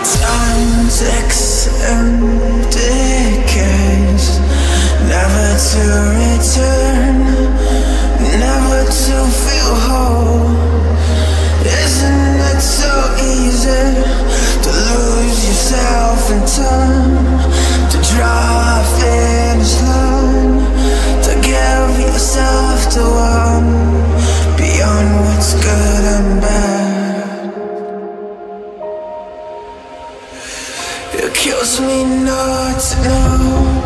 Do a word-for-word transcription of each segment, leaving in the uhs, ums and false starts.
Time ticks and decays, never to return, never to feel whole. Isn't it so easy to lose yourself in time, to draw a finish line, to give yourself to one beyond what's good and bad? It kills me not to know.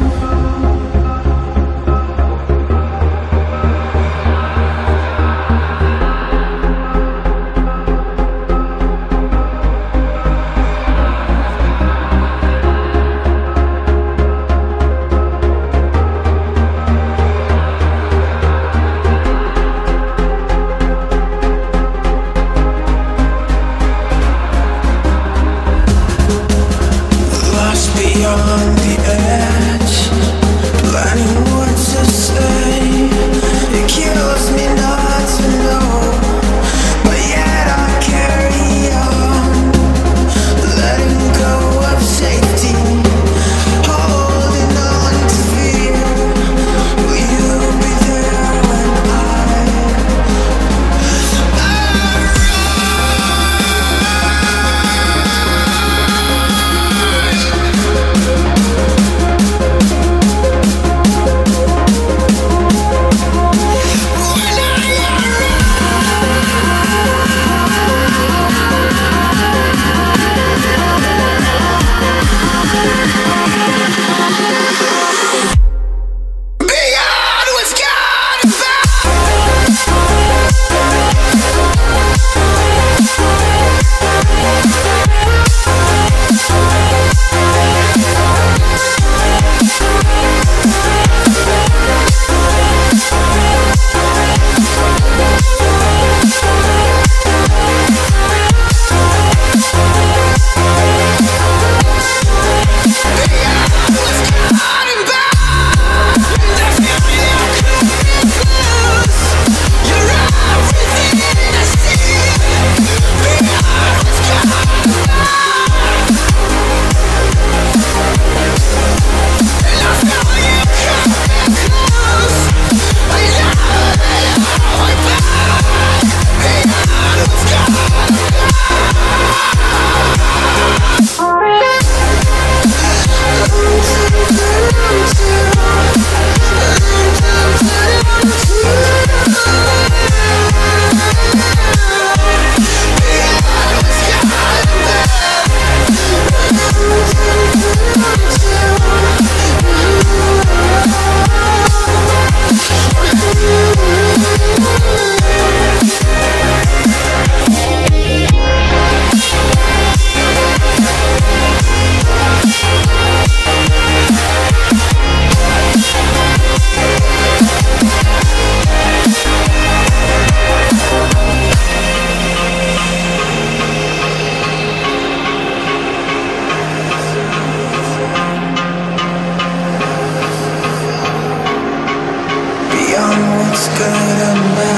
Beyond the edge, planning what to say. It kills me not to know, but yet I carry on, letting go of safety, holding on to fear. Will you be there when I, I beyond what's good and bad.